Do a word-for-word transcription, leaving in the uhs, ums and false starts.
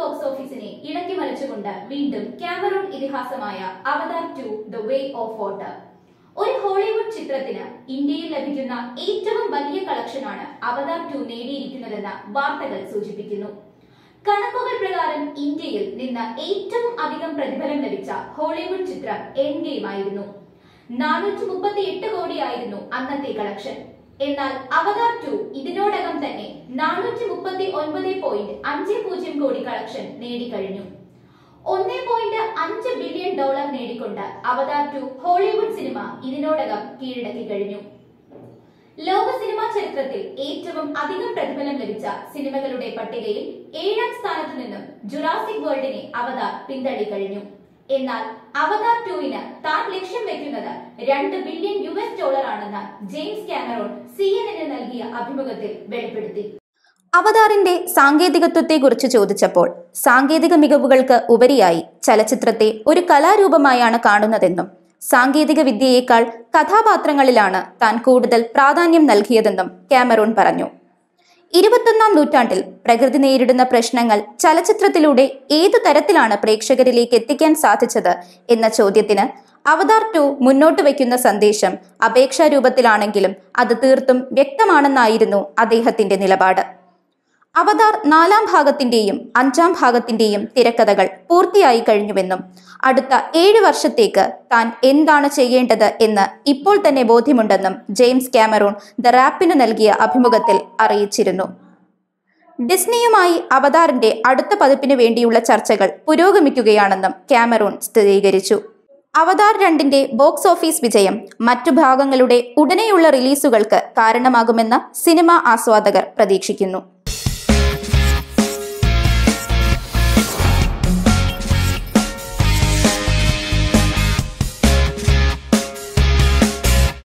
Box ഓഫീസിനെ ഇളക്കി മറിച്ചുകൊണ്ട് വീണ്ടും കാമറൂൺ ഇതിഹാസമായ Avatar two the way of water. ഒരു ഹോളിവുഡ് ചിത്രത്തിന് ഇന്ത്യയിൽ ലഭിക്കുന്ന ഏറ്റവും വലിയ കളക്ഷനാണ് അവതാർ ടു നേടിയിരിക്കുന്നതെന്ന് വാർത്തകൾ സൂചിപ്പിക്കുന്നു. കണക്കുകൾ പ്രകാരം ഇന്ത്യയിൽ നിന്ന് ഏറ്റവും അധികം പ്രതിഫലം ലഭിച്ച ഹോളിവുഡ് ചിത്രം എൻഡ് ഗെയിം ആയിരുന്നു. നാനൂറ്റി മുപ്പത്തി എട്ട് കോടിയായിരുന്നു അന്നത്തെ കളക്ഷൻ. എന്നാൽ അവതാർ ടു ഇതിനോടകം തന്നെ നാനൂറ്റി മുപ്പത്തി ഒൻപത് പോയിന്റ് അഞ്ച് പൂജ്യം കോടി കളക്ഷൻ നേടിക്കഴിഞ്ഞു. ഒന്നേ പോയിന്റ് അഞ്ച് ബില്യൺ ഡോളർ നേടിക്കൊണ്ട് അവതാർ ടു ഹോളിവുഡ് സിനിമ ഇതിനോടകം കീഴടക്കി കഴിഞ്ഞു. ലോക സിനിമാ ചരിത്രത്തിൽ ഏറ്റവും അധികം പ്രതിഫലം ലഭിച്ച സിനിമകളുടെ പട്ടികയിൽ ഏഴാം സ്ഥാനത്തു നിന്നും ജുറാസിക് വേൾഡിനെ അവതാർ പിന്തള്ളി കഴിഞ്ഞു. എന്നാൽ അവതാർ ടുവിന് താൻ ലക്ഷ്യം വെക്കുന്നത് രണ്ട് ബില്യൺ യു എസ് ഡോളർ ആണെന്ന് ജെയിംസ് കാമറൂൺ സി എൻ എന്നിന് നൽകിയ അഭിമുഖത്തിൽ വെളിപ്പെടുത്തി. അവതാറിന്റെ സാങ്കേതികത്വത്തെക്കുറിച്ച് ചോദിച്ചപ്പോൾ സാങ്കേതിക മികവുകൾക്ക് ഉപരിയായി ചലച്ചിത്രത്തെ ഒരു കലാരൂപമായാണ് കാണുന്നതെന്നും സാങ്കേതിക വിദ്യയേക്കാൾ കഥാപാത്രങ്ങളിലാണ് താൻ കൂടുതൽ പ്രാധാന്യം നൽകിയതെന്നും കാമറൂൺ പറഞ്ഞു. ഇരുപത്തൊന്നാം നൂറ്റാണ്ടിൽ പ്രകൃതി നേരിടുന്ന പ്രശ്നങ്ങൾ ചലച്ചിത്രത്തിലൂടെ ഏതു തരത്തിലാണ് പ്രേക്ഷകരിലേക്ക് എത്തിക്കാൻ സാധിച്ചത് എന്ന ചോദ്യത്തിന് അവതാർ ടു മുന്നോട്ട് വയ്ക്കുന്ന സന്ദേശം അപേക്ഷാ രൂപത്തിലാണെങ്കിലും അത് തീർത്തും വ്യക്തമാണെന്നായിരുന്നു അദ്ദേഹത്തിന്റെ നിലപാട്. അവതാർ നാലാം ഭാഗത്തിന്റെയും അഞ്ചാം ഭാഗത്തിന്റെയും തിരക്കഥകൾ പൂർത്തിയായി കഴിഞ്ഞുവെന്നും അടുത്ത ഏഴ് വർഷത്തേക്ക് താൻ എന്താണ് ചെയ്യേണ്ടത് എന്ന് ഇപ്പോൾ തന്നെ ബോധ്യമുണ്ടെന്നും ജെയിംസ് കാമറൂൺ ദ റാപ്പിന് നൽകിയ അഭിമുഖത്തിൽ അറിയിച്ചിരുന്നു. ഡിസ്നിയുമായി അവതാറിന്റെ അടുത്ത പതിപ്പിന് വേണ്ടിയുള്ള ചർച്ചകൾ പുരോഗമിക്കുകയാണെന്നും കാമറൂൺ സ്ഥിരീകരിച്ചു. അവതാർ രണ്ടിന്റെ ബോക്സ് ഓഫീസ് വിജയം മറ്റു ഭാഗങ്ങളുടെ ഉടനെയുള്ള റിലീസുകൾക്ക് കാരണമാകുമെന്ന് സിനിമാ ആസ്വാദകർ പ്രതീക്ഷിക്കുന്നു.